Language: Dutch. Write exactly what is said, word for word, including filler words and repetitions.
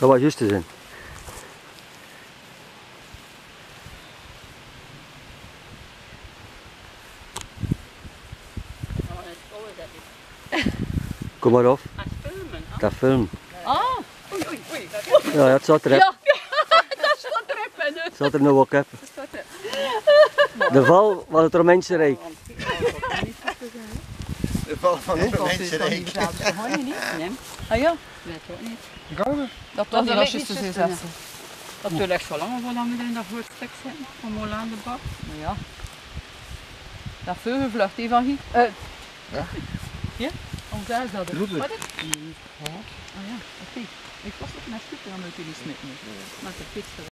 Dat was juist te zijn. Kom maar af. Dat film. Ah, oei, oei, oei. Ja, het zat erop. Ja, dat staat erop. Het zat er nog wel op. De val van het Romeinse Rijk. De val van het Romeinse Dat Rijk. is toch niet? Nee. Ah ja, weet ik ook niet. Gouden? Dat was niet als je te zeggen. Dat duurt echt zo lang voordat we in dat voetstuk zitten, van Molaan de Bak. Maar ja, dat vleugelvlucht die van hier. Uh. Ja? Ja? Hoe zei dat? Roepen. Wat is het? Ah ja, oké. Ik was ook naar Stukken aan het jullie smitten. Met de fiets.